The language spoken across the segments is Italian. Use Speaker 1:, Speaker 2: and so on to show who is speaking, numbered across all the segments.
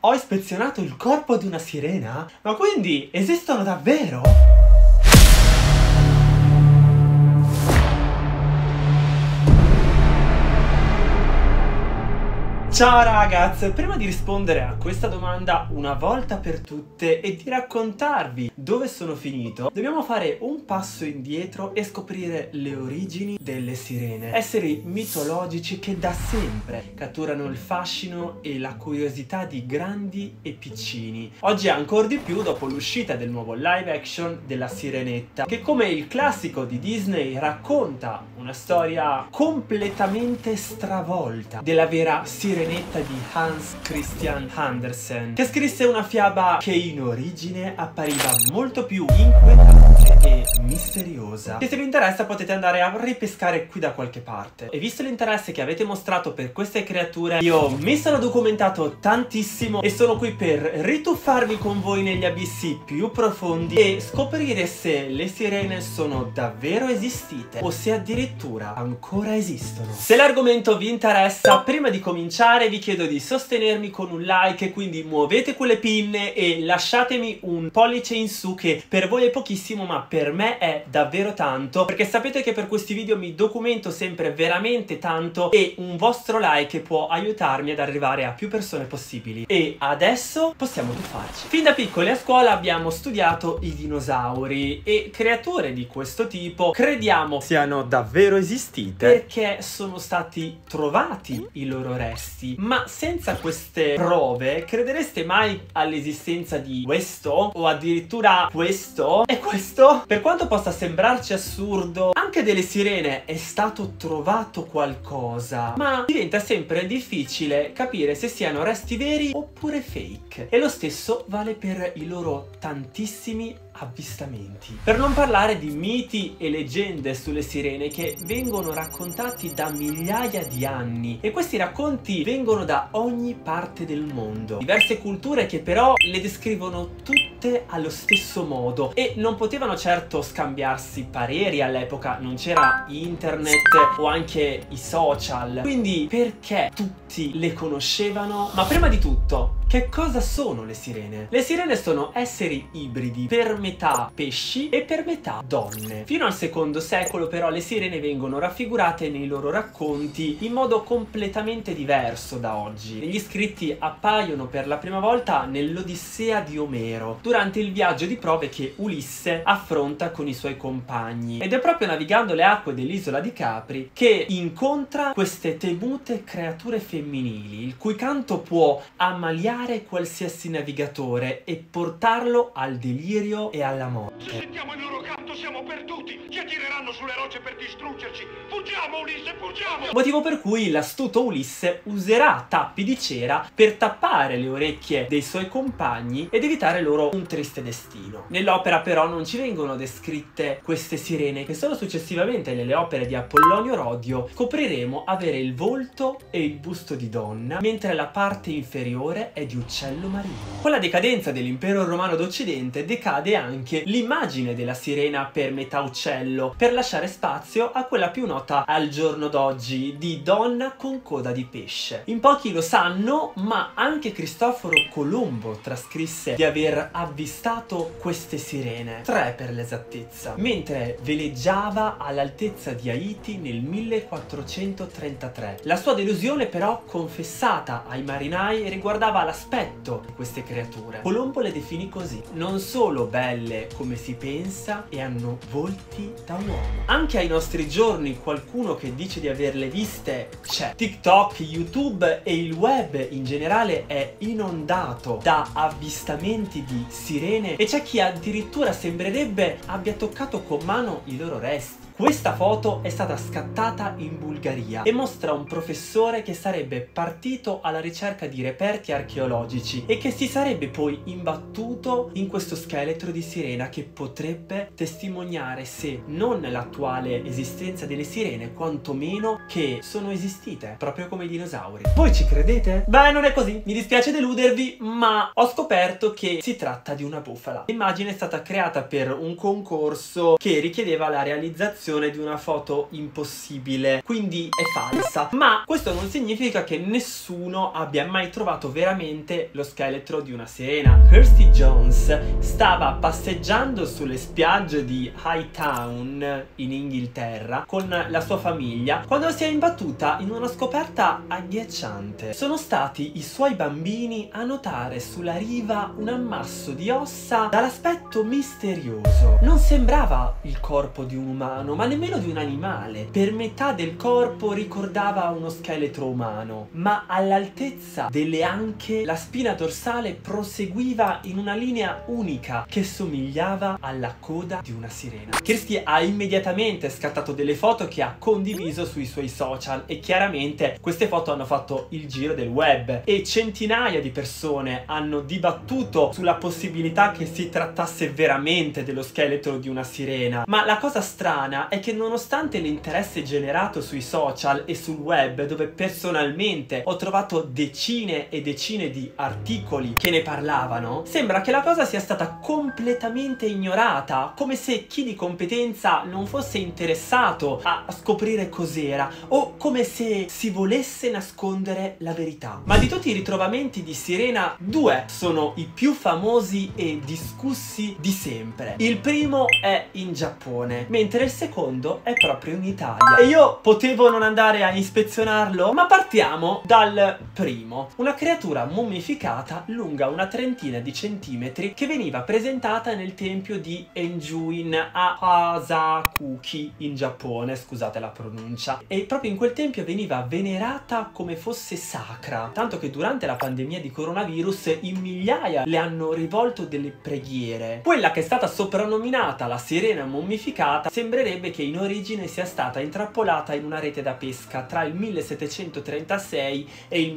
Speaker 1: Ho ispezionato il corpo di una sirena? Ma quindi esistono davvero? Ciao ragazzi, prima di rispondere a questa domanda una volta per tutte e di raccontarvi dove sono finito, dobbiamo fare un passo indietro e scoprire le origini delle sirene. Esseri mitologici che da sempre catturano il fascino e la curiosità di grandi e piccini. Oggi ancora di più dopo l'uscita del nuovo live action della Sirenetta, che come il classico di Disney racconta una storia completamente stravolta della vera Sirenetta di Hans Christian Andersen, che scrisse una fiaba che in origine appariva molto più inquietante e misteriosa, che se vi interessa potete andare a ripescare qui da qualche parte. E visto l'interesse che avete mostrato per queste creature, io mi sono documentato tantissimo e sono qui per rituffarvi con voi negli abissi più profondi e scoprire se le sirene sono davvero esistite o se addirittura ancora esistono. Se l'argomento vi interessa, prima di cominciare vi chiedo di sostenermi con un like, quindi muovete quelle pinne e lasciatemi un pollice in su, che per voi è pochissimo ma per me è davvero tanto, perché sapete che per questi video mi documento sempre veramente tanto e un vostro like può aiutarmi ad arrivare a più persone possibili. E adesso possiamo tuffarci. Fin da piccoli a scuola abbiamo studiato i dinosauri e creature di questo tipo crediamo siano davvero esistite perché sono stati trovati i loro resti. Ma senza queste prove credereste mai all'esistenza di questo? O addirittura questo? E questo? Per quanto possa sembrarci assurdo, anche delle sirene è stato trovato qualcosa, ma diventa sempre difficile capire se siano resti veri oppure fake. E lo stesso vale per i loro tantissimi avvistamenti. Per non parlare di miti e leggende sulle sirene che vengono raccontati da migliaia di anni, e questi racconti vengono da ogni parte del mondo. Diverse culture che però le descrivono tutte allo stesso modo e non potevano certo scambiarsi pareri all'epoca, non c'era internet o anche i social, quindi perché tutti le conoscevano? Ma prima di tutto, che cosa sono le sirene? Le sirene sono esseri ibridi, per metà pesci e per metà donne. Fino al secondo secolo però le sirene vengono raffigurate nei loro racconti in modo completamente diverso da oggi. Gli scritti appaiono per la prima volta nell'Odissea di Omero, durante il viaggio di prove che Ulisse affronta con i suoi compagni. Ed è proprio navigando le acque dell'isola di Capri che incontra queste temute creature femminili, il cui canto può ammaliare qualsiasi navigatore e portarlo al delirio e alla morte.
Speaker 2: Se sentiamo il loro canto siamo perduti, ci attireranno sulle rocce per distruggerci. Fuggiamo Ulisse, fuggiamo!
Speaker 1: Motivo per cui l'astuto Ulisse userà tappi di cera per tappare le orecchie dei suoi compagni ed evitare loro un triste destino. Nell'opera però non ci vengono descritte queste sirene, che solo successivamente nelle opere di Apollonio Rodio scopriremo avere il volto e il busto di donna, mentre la parte inferiore è di uccello marino. Con la decadenza dell'impero romano d'Occidente decade anche l'immagine della sirena per metà uccello, per lasciare spazio a quella più nota al giorno d'oggi di donna con coda di pesce. In pochi lo sanno, ma anche Cristoforo Colombo trascrisse di aver avvistato queste sirene, 3 per l'esattezza, mentre veleggiava all'altezza di Haiti nel 1433. La sua delusione però confessata ai marinai riguardava l'aspetto di queste creature. Colombo le definì così: non solo belle come si pensa e hanno volti da uomo. Anche ai nostri giorni qualcuno che dice di averle viste c'è. TikTok, YouTube e il web in generale è inondato da avvistamenti di sirene e c'è chi addirittura sembrerebbe abbia toccato con mano i loro resti. Questa foto è stata scattata in Bulgaria e mostra un professore che sarebbe partito alla ricerca di reperti archeologici e che si sarebbe poi imbattuto in questo scheletro di sirena che potrebbe testimoniare se non l'attuale esistenza delle sirene, quantomeno che sono esistite, proprio come i dinosauri. Voi ci credete? Beh, non è così, mi dispiace deludervi, ma ho scoperto che si tratta di una bufala. L'immagine è stata creata per un concorso che richiedeva la realizzazione riproduzione di una foto impossibile, quindi è falsa. Ma questo non significa che nessuno abbia mai trovato veramente lo scheletro di una sirena. Kirsty Jones stava passeggiando sulle spiagge di Hightown in Inghilterra con la sua famiglia quando si è imbattuta in una scoperta agghiacciante. Sono stati i suoi bambini a notare sulla riva un ammasso di ossa dall'aspetto misterioso. Non sembrava il corpo di un umano, ma nemmeno di un animale. Per metà del corpo ricordava uno scheletro umano, ma all'altezza delle anche la spina dorsale proseguiva in una linea unica che somigliava alla coda di una sirena. Kirsty ha immediatamente scattato delle foto che ha condiviso sui suoi social e chiaramente queste foto hanno fatto il giro del web e centinaia di persone hanno dibattuto sulla possibilità che si trattasse veramente dello scheletro di una sirena. Ma la cosa strana è che nonostante l'interesse generato sui social e sul web, dove personalmente ho trovato decine e decine di articoli che ne parlavano, sembra che la cosa sia stata completamente ignorata, come se chi di competenza non fosse interessato a scoprire cos'era o come se si volesse nascondere la verità. Ma di tutti i ritrovamenti di sirena, due sono i più famosi e discussi di sempre. Il primo è in Giappone, mentre il secondo è proprio in Italia. E io potevo non andare a ispezionarlo? Ma partiamo dal primo. Una creatura mummificata lunga una trentina di centimetri che veniva presentata nel tempio di Enjuin a Asakuchi in Giappone, scusate la pronuncia. E proprio in quel tempio veniva venerata come fosse sacra, tanto che durante la pandemia di coronavirus in migliaia le hanno rivolto delle preghiere. Quella che è stata soprannominata la sirena mummificata sembrerebbe che in origine sia stata intrappolata in una rete da pesca tra il 1736 e il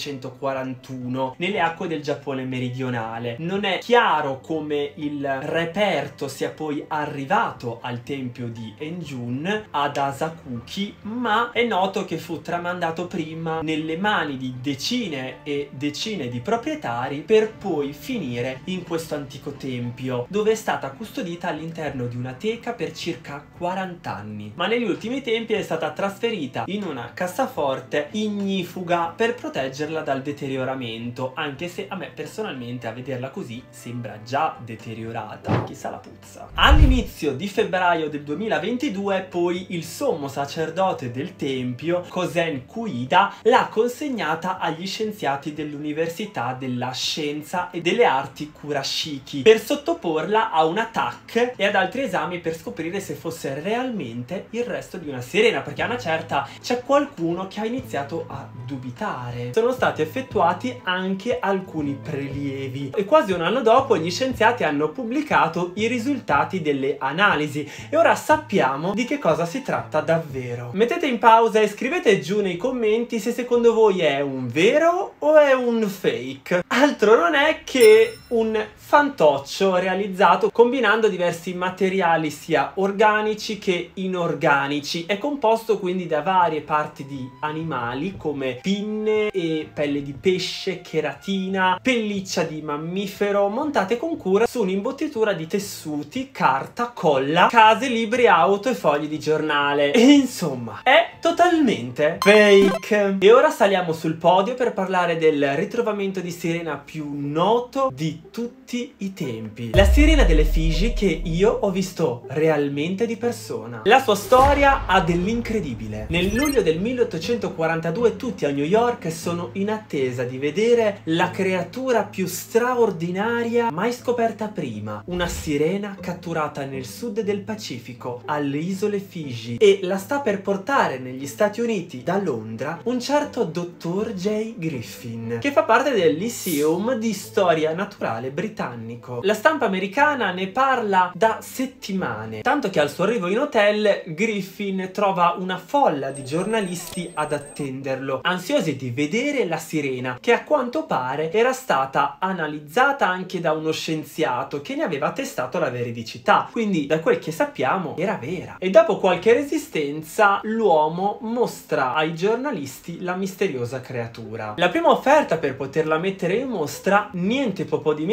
Speaker 1: 1741 nelle acque del Giappone meridionale. Non è chiaro come il reperto sia poi arrivato al tempio di Enjun ad Asakuchi, ma è noto che fu tramandato prima nelle mani di decine e decine di proprietari per poi finire in questo antico tempio, dove è stata custodita all'interno di una teca per circa 40 anni. Ma negli ultimi tempi è stata trasferita in una cassaforte ignifuga per proteggerla dal deterioramento, anche se a me personalmente a vederla così sembra già deteriorata, chissà la puzza. All'inizio di febbraio del 2022 poi il sommo sacerdote del tempio, Kosen Kuida, l'ha consegnata agli scienziati dell'Università della Scienza e delle Arti Kurashiki per sottoporla a una TAC e ad altri esami per scoprire se fosse realmente il resto di una sirena, perché a una certa c'è qualcuno che ha iniziato a dubitare. Sono stati effettuati anche alcuni prelievi e quasi un anno dopo gli scienziati hanno pubblicato i risultati delle analisi e ora sappiamo di che cosa si tratta davvero. Mettete in pausa e scrivete giù nei commenti se secondo voi è un vero o è un fake. Altro non è che un fantoccio realizzato combinando diversi materiali sia organici che inorganici. È composto quindi da varie parti di animali come pinne e pelle di pesce, cheratina, pelliccia di mammifero, montate con cura su un'imbottitura di tessuti, carta, colla, case, libri, auto e fogli di giornale. E insomma, è totalmente fake. E ora saliamo sul podio per parlare del ritrovamento di sirena più noto di tutti i tempi. La sirena delle Figi che io ho visto realmente di persona. La sua storia ha dell'incredibile. Nel luglio del 1842 tutti a New York sono in attesa di vedere la creatura più straordinaria mai scoperta prima. Una sirena catturata nel sud del Pacifico, alle isole Figi, e la sta per portare negli Stati Uniti da Londra un certo dottor J. Griffin, che fa parte del Lyceum di Storia Naturale britannico. La stampa americana ne parla da settimane, tanto che al suo arrivo in hotel Griffin trova una folla di giornalisti ad attenderlo, ansiosi di vedere la sirena, che a quanto pare era stata analizzata anche da uno scienziato che ne aveva testato la veridicità, quindi da quel che sappiamo era vera. E dopo qualche resistenza l'uomo mostra ai giornalisti la misteriosa creatura. La prima offerta per poterla mettere in mostra niente po' di meno che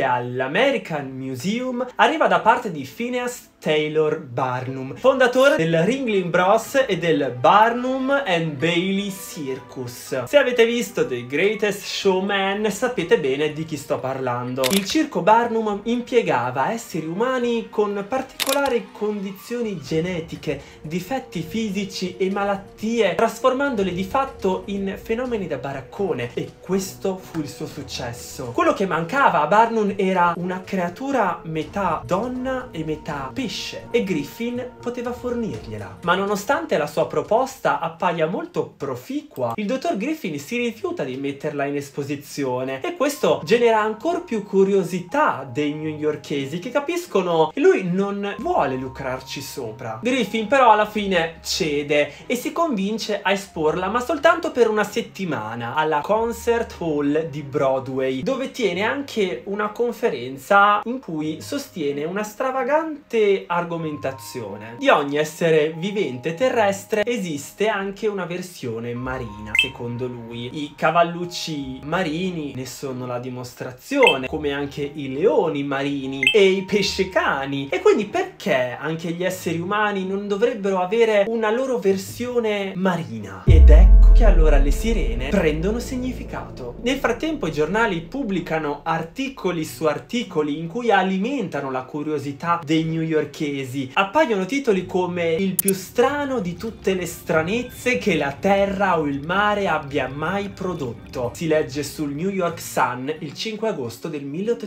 Speaker 1: anche all'American Museum arriva da parte di Phineas Taylor Barnum, fondatore del Ringling Bros e del Barnum and Bailey Circus. Se avete visto The Greatest Showman sapete bene di chi sto parlando. Il circo Barnum impiegava esseri umani con particolari condizioni genetiche, difetti fisici e malattie, trasformandoli di fatto in fenomeni da baraccone, e questo fu il suo successo. Quello che mancava a Barnum era una creatura metà donna e metà pesce, e Griffin poteva fornirgliela. Ma nonostante la sua proposta appaia molto proficua, il dottor Griffin si rifiuta di metterla in esposizione, e questo genera ancor più curiosità dei newyorkesi, che capiscono che lui non vuole lucrarci sopra. Griffin però alla fine cede e si convince a esporla, ma soltanto per una settimana, alla Concert Hall di Broadway, dove tiene anche una conferenza in cui sostiene una stravagante argomentazione. Di ogni essere vivente terrestre esiste anche una versione marina, secondo lui. I cavallucci marini ne sono la dimostrazione, come anche i leoni marini e i pescecani. E quindi perché anche gli esseri umani non dovrebbero avere una loro versione marina? Ed ecco che allora le sirene prendono significato. Nel frattempo i giornali pubblicano articoli su articoli in cui alimentano la curiosità dei newyorkesi. Appaiono titoli come "il più strano di tutte le stranezze che la terra o il mare abbia mai prodotto". Si legge sul New York Sun il 5 agosto del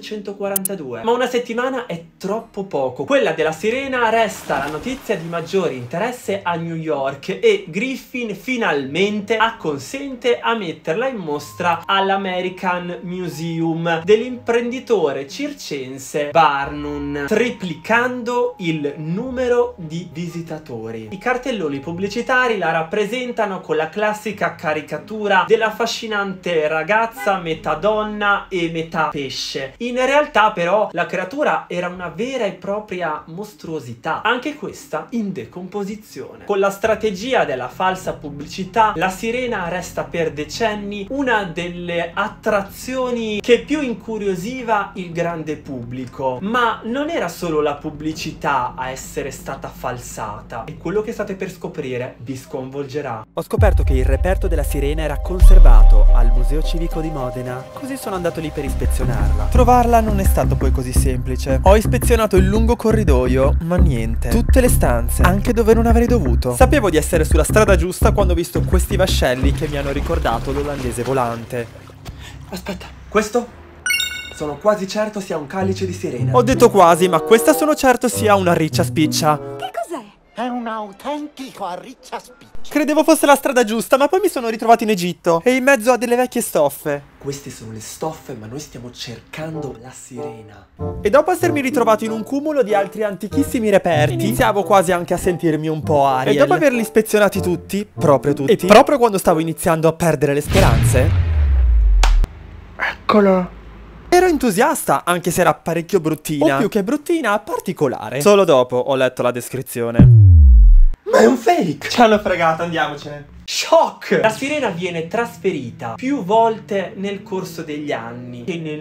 Speaker 1: 1842. Ma una settimana è troppo poco. Quella della sirena resta la notizia di maggiore interesse a New York, e Griffin finalmente acconsente a metterla in mostra all'American Museum dell'imprenditore circense Barnum, triplicando il numero di visitatori. I cartelloni pubblicitari la rappresentano con la classica caricatura della affascinante ragazza metà donna e metà pesce. In realtà però la creatura era una vera e propria mostruosità, anche questa in decomposizione. Con la strategia della falsa pubblicità, la sirena resta per decenni una delle attrazioni che più incuriosiva il grande pubblico. Ma non era solo la pubblicità a essere stata falsata, e quello che state per scoprire vi sconvolgerà.
Speaker 3: Ho scoperto che il reperto della sirena era conservato al Museo Civico di Modena, così sono andato lì per ispezionarla. Trovarla non è stato poi così semplice. Ho ispezionato il lungo corridoio, ma niente. Tutte le stanze, anche dove non avrei dovuto. Sapevo di essere sulla strada giusta quando ho visto questi vascelli che mi hanno ricordato l'olandese volante.
Speaker 1: Aspetta, questo? Sono quasi certo sia un calice di sirena.
Speaker 3: Ho detto quasi, ma questa sono certo sia una riccia spiccia.
Speaker 4: Che cos'è?
Speaker 5: È un autentico riccia spiccia.
Speaker 3: Credevo fosse la strada giusta, ma poi mi sono ritrovato in Egitto e in mezzo a delle vecchie stoffe.
Speaker 1: Queste sono le stoffe, ma noi stiamo cercando la sirena.
Speaker 3: E dopo essermi ritrovato in un cumulo di altri antichissimi reperti, iniziavo quasi anche a sentirmi un po' Ariel. E dopo averli ispezionati tutti, proprio tutti, e proprio quando stavo iniziando a perdere le speranze,
Speaker 1: Eccolo.
Speaker 3: ero entusiasta, anche se era parecchio bruttina. O più che bruttina, particolare. Solo dopo ho letto la descrizione.
Speaker 1: Ma è un fake!
Speaker 3: Ci hanno fregato, andiamocene.
Speaker 1: Shock! La sirena viene trasferita più volte nel corso degli anni, e nel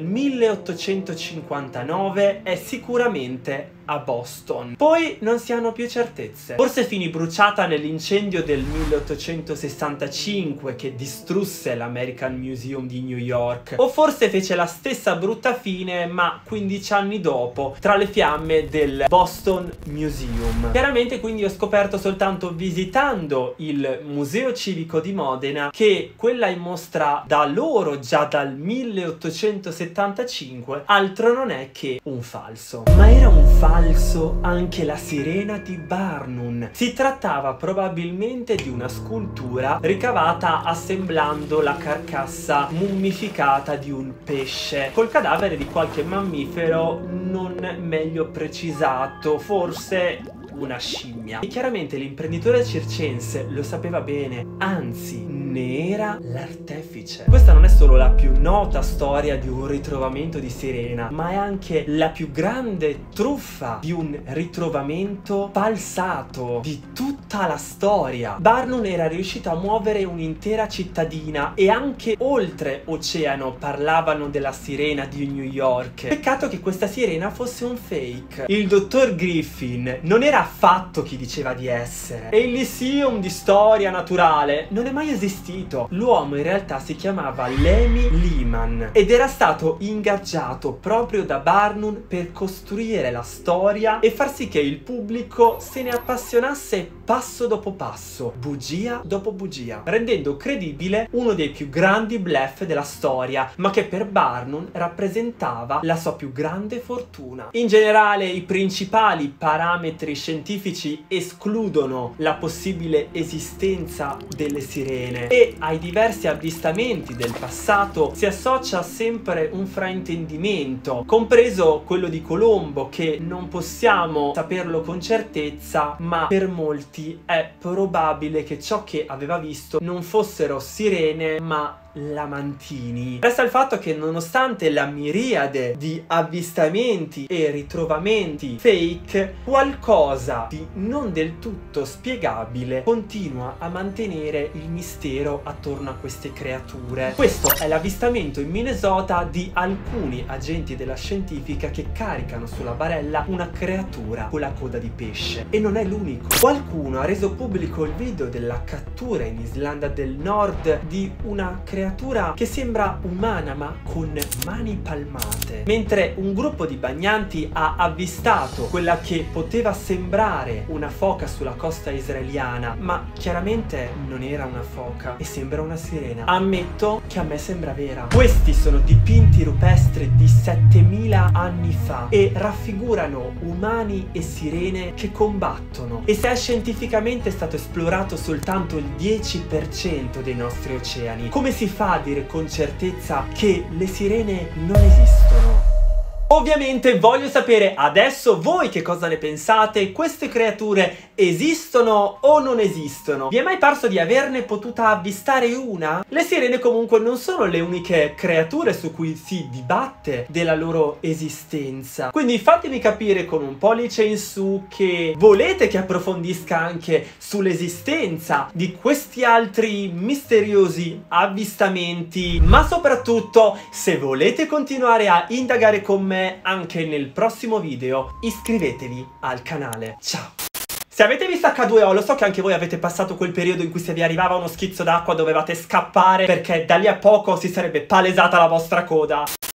Speaker 1: 1859 è sicuramente a Boston. Poi non si hanno più certezze. Forse finì bruciata nell'incendio del 1865 che distrusse l'American Museum di New York, o forse fece la stessa brutta fine ma 15 anni dopo tra le fiamme del Boston Museum. Chiaramente quindi ho scoperto soltanto visitando il Museo Civico di Modena che quella in mostra da loro già dal 1875 altro non è che un falso. Ma era un falso anche la sirena di Barnum. Si trattava probabilmente di una scultura ricavata assemblando la carcassa mummificata di un pesce col cadavere di qualche mammifero non meglio precisato, forse una scimmia. E chiaramente l'imprenditore circense lo sapeva bene, anzi ne era l'artefice. Questa non è solo la più nota storia di un ritrovamento di sirena, ma è anche la più grande truffa di un ritrovamento falsato di tutta la storia. Barnum era riuscito a muovere un'intera cittadina e anche oltre oceano parlavano della sirena di New York. Peccato che questa sirena fosse un fake. Il dottor Griffin non era affatto chi diceva di essere, e il Lyceum di storia naturale non è mai esistito. L'uomo in realtà si chiamava Lemmy Lehman ed era stato ingaggiato proprio da Barnum per costruire la storia e far sì che il pubblico se ne appassionasse passo dopo passo, bugia dopo bugia, rendendo credibile uno dei più grandi bluff della storia, ma che per Barnum rappresentava la sua più grande fortuna. In generale, i principali parametri scientifici escludono la possibile esistenza delle sirene e ai diversi avvistamenti del passato si associa sempre un fraintendimento, compreso quello di Colombo, che non possiamo saperlo con certezza, ma per molti è probabile che ciò che aveva visto non fossero sirene ma lamantini. Resta il fatto che nonostante la miriade di avvistamenti e ritrovamenti fake, qualcosa di non del tutto spiegabile continua a mantenere il mistero attorno a queste creature. Questo è l'avvistamento in Minnesota di alcuni agenti della scientifica che caricano sulla barella una creatura con la coda di pesce, e non è l'unico. Qualcuno ha reso pubblico il video della cattura in Islanda del Nord di una creatura che sembra umana ma con mani palmate, mentre un gruppo di bagnanti ha avvistato quella che poteva sembrare una foca sulla costa israeliana, ma chiaramente non era una foca e sembra una sirena. Ammetto che a me sembra vera. Questi sono dipinti rupestri di 7000 anni fa e raffigurano umani e sirene che combattono, e se è scientificamente stato esplorato soltanto il 10% dei nostri oceani, come si fa a dire con certezza che le sirene non esistono? Ovviamente voglio sapere adesso voi che cosa ne pensate. Queste creature esistono o non esistono? Vi è mai parso di averne potuta avvistare una? Le sirene comunque non sono le uniche creature su cui si dibatte della loro esistenza, quindi fatemi capire con un pollice in su che volete che approfondisca anche sull'esistenza di questi altri misteriosi avvistamenti, ma soprattutto se volete continuare a indagare con me anche nel prossimo video, iscrivetevi al canale. Ciao! Se avete visto H2O, lo so che anche voi avete passato quel periodo in cui se vi arrivava uno schizzo d'acqua dovevate scappare perché da lì a poco si sarebbe palesata la vostra coda.